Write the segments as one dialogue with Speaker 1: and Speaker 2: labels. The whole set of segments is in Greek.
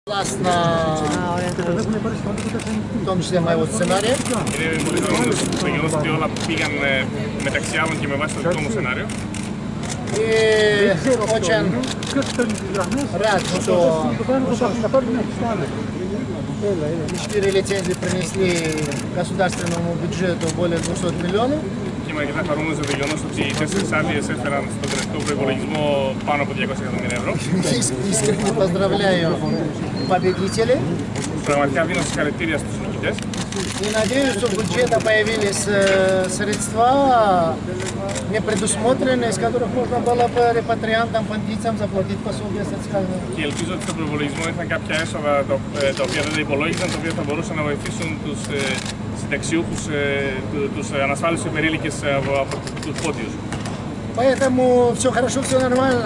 Speaker 1: Согласно в том числе моего сценария.
Speaker 2: Είναι πολύ χαρούμενος στο γεγονός ότι όλα πήγαν μεταξύ άλλων και με βάση το δικό μου σενάριο.
Speaker 1: И очень рад, что 4 лицензии принесли государственному бюджету более 200 миллионов.
Speaker 2: Και είμαι αρκετά χαρούμενος για το γεγονός ότι οι 4 άδειες έφεραν στον τελευταίο προϋπολογισμό πάνω από 200 εκατομμύρια ευρώ.
Speaker 1: Искренне поздравляю победителей.
Speaker 2: Πραγματικά δίνω συγχαρητήρια στους νικητές.
Speaker 1: И надеюсь, что в бюджете появились средства, не предусмотренные, из которых можно было бы репатриантам, бандитам заплатить пособие социальное.
Speaker 2: Και ελπίζω ότι στον προϋπολογισμό ήρθαν κάποια έσοδα τα οποία δεν τα υπολόγιζαν, τα οποία θα μπορούσαν να βοηθήσουν τους συνταξιούχους, τους ανασφάλιστους υπερήλικες από τους πόντιους.
Speaker 1: Поэтому все хорошо, все нормально.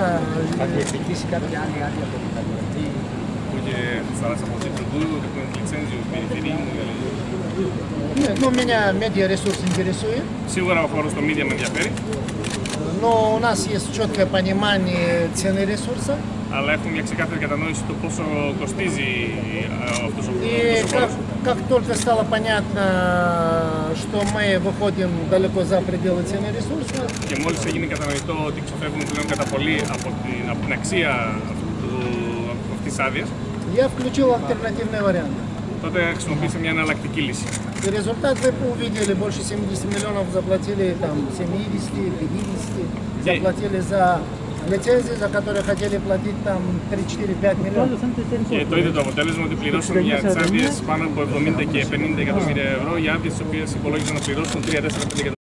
Speaker 2: Будете стараться получить другую какую-нибудь лицензию, периферийную или...
Speaker 1: Нет, ну, меня медиаресурс интересует,
Speaker 2: Σίγουρα ο χώρος των media με ενδιαφέρει,
Speaker 1: но у нас есть четкое понимание цены ресурса.
Speaker 2: αλλά έχουμε μια ξεκάθαρη κατανόηση του πόσο κοστίζει αυτός ο
Speaker 1: И
Speaker 2: χώρος.
Speaker 1: как только стало понятно, что мы выходим далеко за пределы цены ресурса,
Speaker 2: Και μόλις έγινε κατανοητό ότι ξεφεύγουν πλέον κατά πολύ από την αξία αυτής της άδειας,
Speaker 1: я включил альтернативный вариант.
Speaker 2: τότε χρησιμοποίησα μια εναλλακτική λύση.
Speaker 1: И результат вы увидели, больше 70 миллионов заплатили, там 70, 50, заплатили за лицензии, за которые хотели платить там 3-4-5 миллионов.
Speaker 2: Και το είδε το αποτέλεσμα ότι πληρώσουν για τις άδειες πάνω από 70 και 50 εκατομμύρια ευρώ, οι άδειες τις οποίες υπολόγιζαν να πληρώσουν 3-4-5 εκατομμύρια.